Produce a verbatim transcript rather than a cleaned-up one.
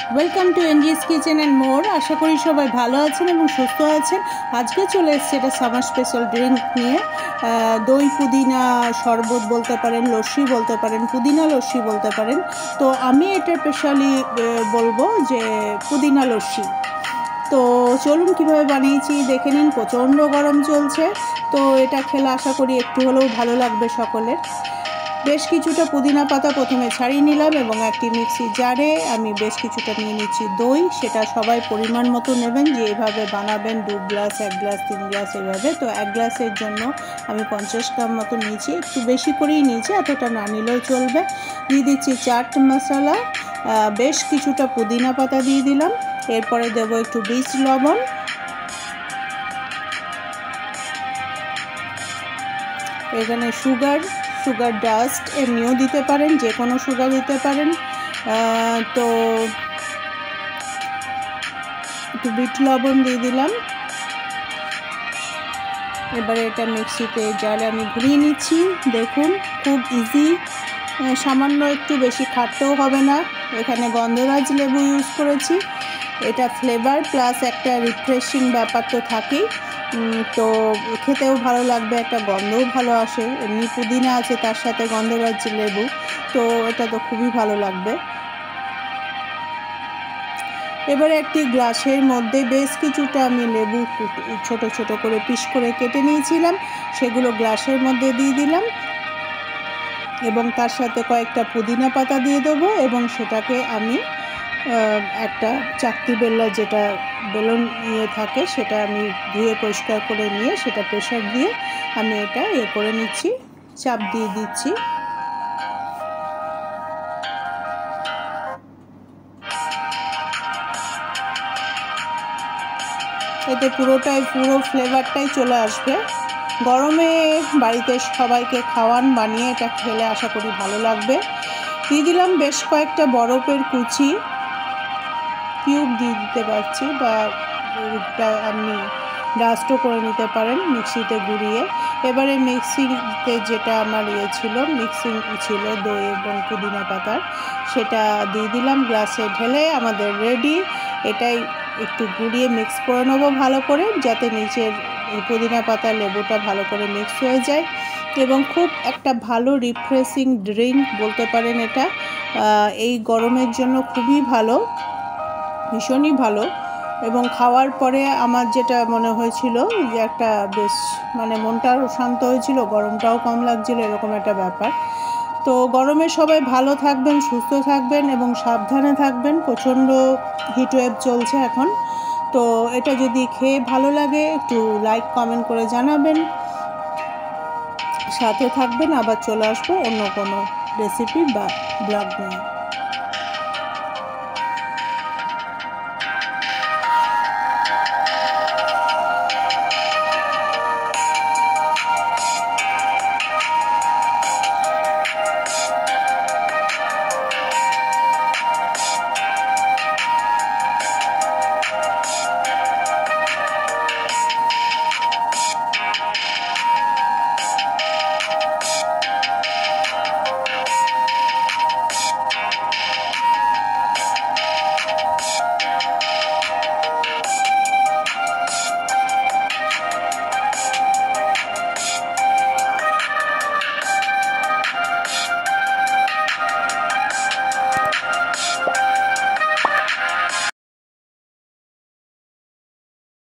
Welcome to NGS kitchen and more. আশা করি সবাই ভালো আছেন এবং সুস্থ আছেন। আজকে চলে এসেছে এটা সামার স্পেশাল ড্রিঙ্ক নিয়ে। দই পুদিনা শরবত বলতে পারেন, লস্যি বলতে পারেন, পুদিনা লস্যি বলতে পারেন। তো আমি এটা স্পেশালি বলবো যে পুদিনা লস্যি। তো চলুন কীভাবে বানিয়েছি দেখে নিন। প্রচণ্ড গরম চলছে, তো এটা খেলে আশা করি একটু হলেও ভালো লাগবে সকলের। বেশ কিছুটা পুদিনা পাতা প্রথমে ছাড়িয়ে নিলাম এবং একটি মিক্সি জারে আমি বেশ কিছুটা নিয়ে নিচ্ছি দই। সেটা সবাই পরিমাণ মতো নেবেন, যে এভাবে বানাবেন দু গ্লাস, এক গ্লাস, তিন গ্লাস এভাবে। তো এক গ্লাসের জন্য আমি পঞ্চাশ গ্রাম মতো নিয়েছি, একটু বেশি করেই নিয়েছি, এতটা না নিলেও চলবে। দিয়ে দিচ্ছি চাট মশলা, বেশ কিছুটা পুদিনা পাতা দিয়ে দিলাম। এরপরে দেবো একটু বিট লবণ, এখানে সুগার সুগার ডাস্ট এমনিও দিতে পারেন, যে কোনো সুগার দিতে পারেন। তো একটু বিট লবণ দিয়ে দিলাম। এবারে এটা মিক্সিতে জারে আমি ঘুরিয়ে নিচ্ছি। দেখুন খুব ইজি, সামান্য একটু বেশি খাটতেও হবে না। এখানে গন্ধরাজ লেবু ইউজ করেছি, এটা ফ্লেভার প্লাস একটা রিফ্রেশিং ব্যাপার তো থাকেই। তো খেতেও ভালো লাগবে, একটা গন্ধও ভালো আসে। এমনি পুদিনা আছে, তার সাথে গন্ধরাজ লেবু, তো এটা তো খুবই ভালো লাগবে। এবারে একটি গ্লাসের মধ্যে বেশ কিছুটা আমি লেবু ছোট ছোট করে পিস করে কেটে নিয়েছিলাম, সেগুলো গ্লাসের মধ্যে দিয়ে দিলাম এবং তার সাথে কয়েকটা পুদিনা পাতা দিয়ে দেবো এবং সেটাকে আমি একটা চাকতি বেল্লা, যেটা বেলুন ইয়ে থাকে, সেটা আমি ধুয়ে পরিষ্কার করে নিয়ে সেটা প্রেশার দিয়ে আমি এটা ইয়ে করে নিচ্ছি, চাপ দিয়ে দিচ্ছি। এতে পুরোটাই পুরো ফ্লেভারটাই চলে আসবে। গরমে বাড়িতে সবাইকে খাওয়ান, বানিয়ে এটা খেলে আশা করি ভালো লাগবে। দিয়ে দিলাম বেশ কয়েকটা বরফের কুচি, কিউব দিয়ে দিতে পারছি, বা আপনি ডাস্টও করে নিতে পারেন মিক্সিতে গুঁড়িয়ে। এবারে মিক্সিতে যেটা আমার ইয়ে ছিল, মিক্সিং ছিল দই এবং পুদিনা পাতার, সেটা দিয়ে দিলাম গ্লাসে ঢেলে। আমাদের রেডি। এটাই একটু গুঁড়িয়ে মিক্স করে নেবো ভালো করে, যাতে নিচের পুদিনা পাতা লেবুটা ভালো করে মিক্স হয়ে যায় এবং খুব একটা ভালো রিফ্রেশিং ড্রিঙ্ক বলতে পারেন এটা। এই গরমের জন্য খুবই ভালো, ভীষণই ভালো। এবং খাওয়ার পরে আমার যেটা মনে হয়েছিল যে একটা বেশ মানে মনটাও শান্ত হয়েছিল, গরমটাও কম লাগছিল, এরকম একটা ব্যাপার। তো গরমে সবাই ভালো থাকবেন, সুস্থ থাকবেন এবং সাবধানে থাকবেন। প্রচণ্ড হিটওয়েভ চলছে এখন। তো এটা যদি খেয়ে ভালো লাগে একটু লাইক কমেন্ট করে জানাবেন, সাথে থাকবেন। আবার চলে আসবো অন্য কোনো রেসিপি বা ব্লগ নিয়ে।